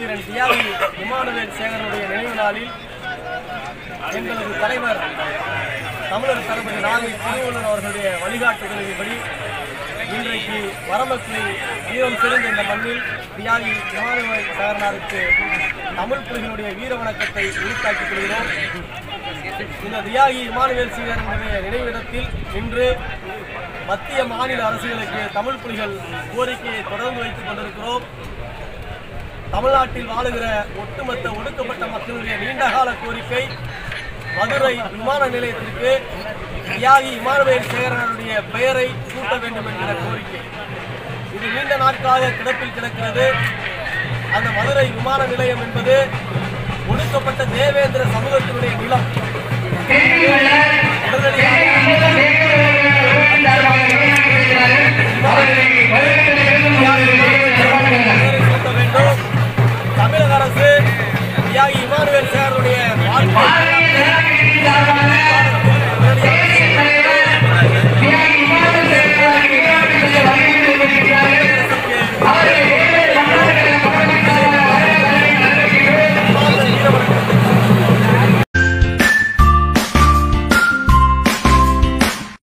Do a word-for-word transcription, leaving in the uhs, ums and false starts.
வீரன் தியாகி இமானுவேல் சேகரனுடைய நினைவு நாளில் எங்களது தலைவர் தமிழர் தளபதி நாகை திருவள்ளுவர் அவர்களுடைய வழிகாட்டுதலின்படி இன்றைக்கு வரமக்களை வீரம் சிறந்த இந்த மண்ணில் தியாகி இமானுவேல் சேகரனாருக்கு தமிழ் புலிகளுடைய வீர வணக்கத்தை உறுத்தாக்கிக் கொள்கிறோம். இந்த தியாகி இமானுவேல் சேகரனுடைய நினைவிடத்தில் இன்று மத்திய மாநில அரசுகளுக்கு தமிழ் புலிகள் கோரிக்கையை தொடர்ந்து வைத்துக் கொண்டிருக்கிறோம். தமிழ்நாட்டில் வாழுகிற ஒட்டுமொத்த ஒடுக்கப்பட்ட மக்களுடைய நீண்டகால கோரிக்கை மதுரை விமான நிலையத்திற்கு தியாகி இமானுவேல் சேகரனுடைய பெயரை சூட்ட வேண்டும் என்கிற கோரிக்கை. இது நீண்ட நாட்களாக கிடப்பில் கிடக்கிறது. அந்த மதுரை விமான நிலையம் என்பது ஒடுக்கப்பட்ட தேவேந்திர சமூகத்தினுடைய நிலம்.